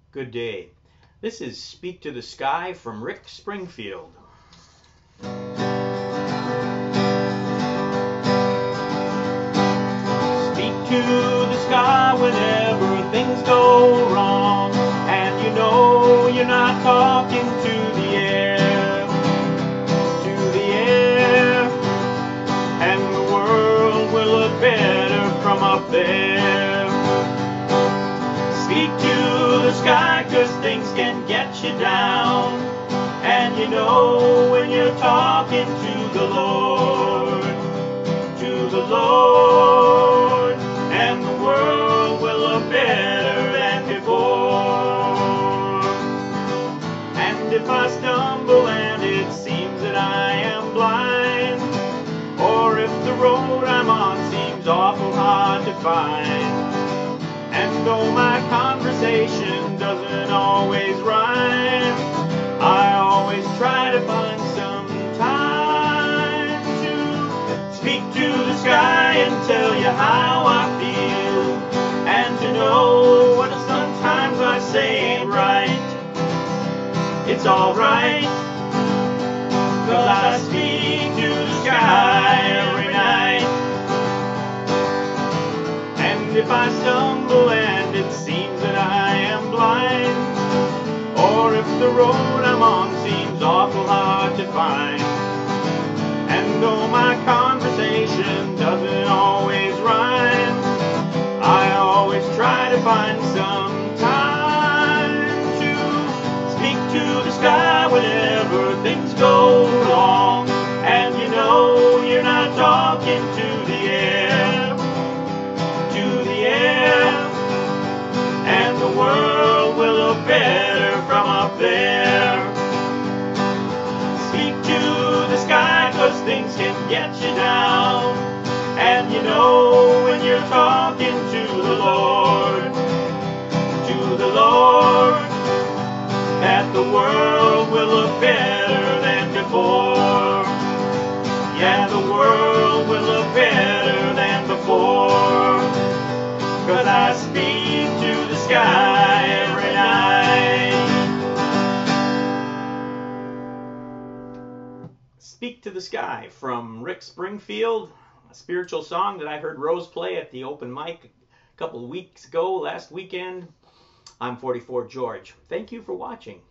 Good day. This is Speak to the Sky from Rick Springfield. Speak to the sky whenever things go wrong, and you know you're not talking to the air, and the world will look better from up there. Speak to the sky, 'cause things can get you down, and you know when you're talking to the Lord, and the world will look better than before. And if I stumble and it seems that I am blind, or if the road I'm on seems awful hard to find, and though my conversation doesn't always rhyme, I always try to find some time to speak to the sky and tell you how I feel, and to know what sometimes I say ain't right. It's alright, 'cause I speak to the sky every night. And if I stumble and it seems that I am blind, or if the road I'm on seems awful hard to find, and though my conversation doesn't always rhyme, I always try to find some time to speak to the sky whenever things go wrong, and you know you're not talking to the air, and the world will look better from up there. Speak to the sky, 'cause things can get you down, and you know when you're talking to the Lord, that the world will look better than before. Yeah, the world will look better than before, 'cause I speak to the sky every night. Speak to the Sky from Rick Springfield, a spiritual song that I heard Rose play at the open mic a couple of weeks ago, last weekend. I'm 44George. Thank you for watching.